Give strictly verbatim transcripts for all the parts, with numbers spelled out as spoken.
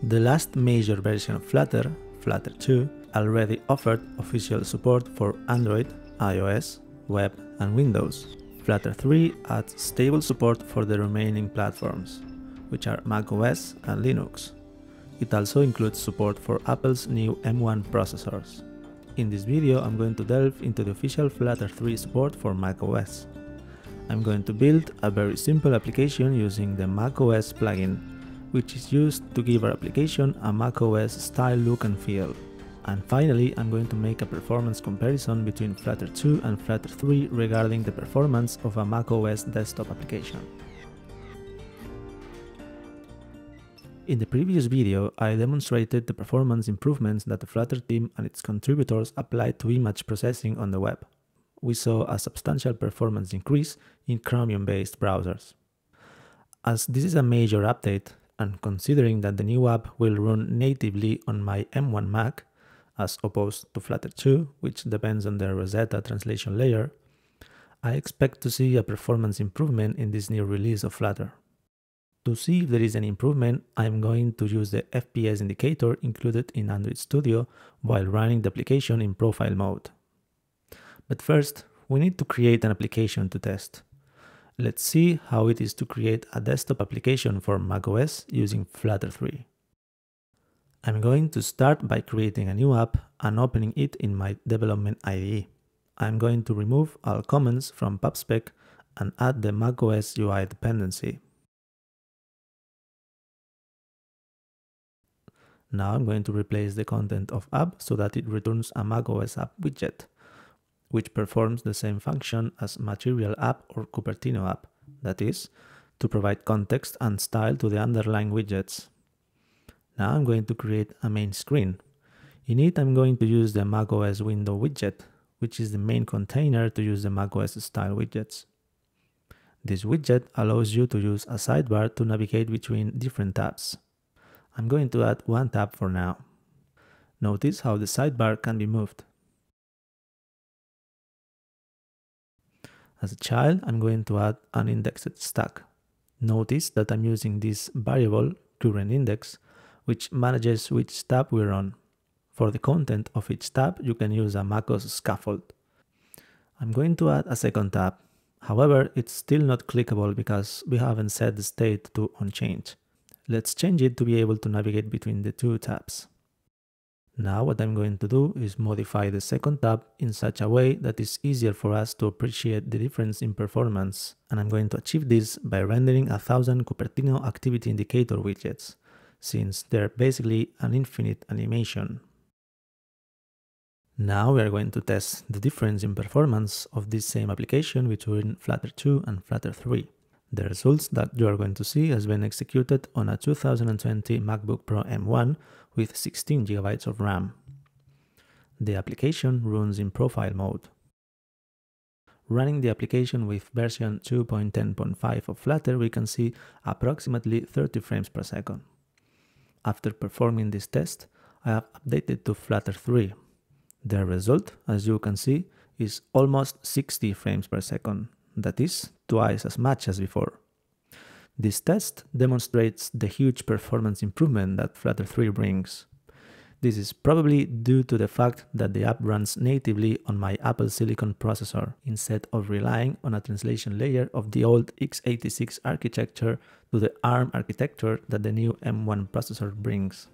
The last major version of Flutter, Flutter two, already offered official support for Android, iOS, web and Windows. Flutter three adds stable support for the remaining platforms, which are macOS and Linux. It also includes support for Apple's new M one processors. In this video, I'm going to delve into the official Flutter three support for macOS. I'm going to build a very simple application using the macOS plugin, which is used to give our application a macOS-style look and feel. And finally, I'm going to make a performance comparison between Flutter two and Flutter three regarding the performance of a macOS desktop application. In the previous video, I demonstrated the performance improvements that the Flutter team and its contributors applied to image processing on the web. We saw a substantial performance increase in Chromium-based browsers. As this is a major update, and considering that the new app will run natively on my M one Mac, as opposed to Flutter two, which depends on the Rosetta translation layer, I expect to see a performance improvement in this new release of Flutter. To see if there is an improvement, I am going to use the F P S indicator included in Android Studio while running the application in profile mode. But first, we need to create an application to test. Let's see how it is to create a desktop application for macOS using Flutter three. I'm going to start by creating a new app and opening it in my development I D E. I'm going to remove all comments from PubSpec and add the macOS U I dependency. Now I'm going to replace the content of app so that it returns a macOS app widget, which performs the same function as Material app or Cupertino app, that is, to provide context and style to the underlying widgets. Now I'm going to create a main screen. In it, I'm going to use the macOS window widget, which is the main container to use the macOS-style widgets. This widget allows you to use a sidebar to navigate between different tabs. I'm going to add one tab for now. Notice how the sidebar can be moved. As a child, I'm going to add an indexed stack. Notice that I'm using this variable, currentIndex, which manages which tab we're on. For the content of each tab, you can use a macOS scaffold. I'm going to add a second tab. However, it's still not clickable because we haven't set the state to onChange. Let's change it to be able to navigate between the two tabs. Now what I'm going to do is modify the second tab in such a way that it's easier for us to appreciate the difference in performance, and I'm going to achieve this by rendering a thousand Cupertino activity indicator widgets, since they're basically an infinite animation. Now we are going to test the difference in performance of this same application between Flutter two and Flutter three. The results that you are going to see has been executed on a two thousand twenty MacBook Pro M one with sixteen gigabytes of RAM. The application runs in profile mode. Running the application with version two point ten point five of Flutter, we can see approximately thirty frames per second. After performing this test, I have updated to Flutter three. The result, as you can see, is almost sixty frames per second. That is, twice as much as before. This test demonstrates the huge performance improvement that Flutter three brings. This is probably due to the fact that the app runs natively on my Apple Silicon processor, instead of relying on a translation layer of the old x eighty-six architecture to the ARM architecture that the new M one processor brings.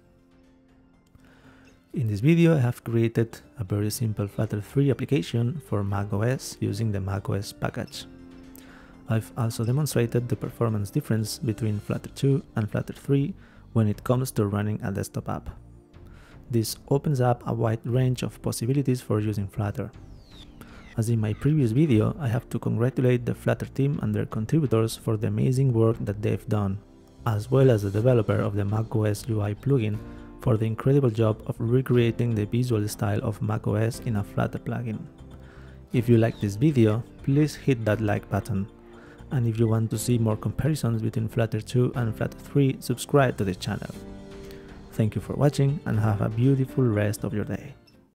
In this video, I have created a very simple Flutter three application for macOS using the macOS package. I've also demonstrated the performance difference between Flutter two and Flutter three when it comes to running a desktop app. This opens up a wide range of possibilities for using Flutter. As in my previous video, I have to congratulate the Flutter team and their contributors for the amazing work that they've done, as well as the developer of the macOS U I plugin for the incredible job of recreating the visual style of macOS in a Flutter plugin. If you like this video, please hit that like button. And if you want to see more comparisons between Flutter two and Flutter three, subscribe to the channel. Thank you for watching and have a beautiful rest of your day.